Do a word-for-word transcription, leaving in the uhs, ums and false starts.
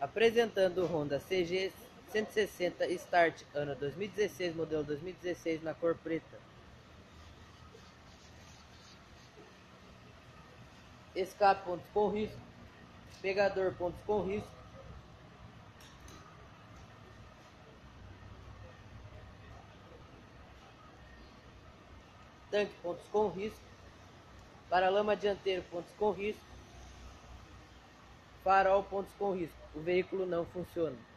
Apresentando o Honda C G cento e sessenta Start, ano dois mil e dezesseis, modelo dois mil e dezesseis, na cor preta. Escape pontos com risco, pegador pontos com risco, tanque pontos com risco, paralama dianteiro pontos com risco, farol pontos com risco. O veículo não funciona.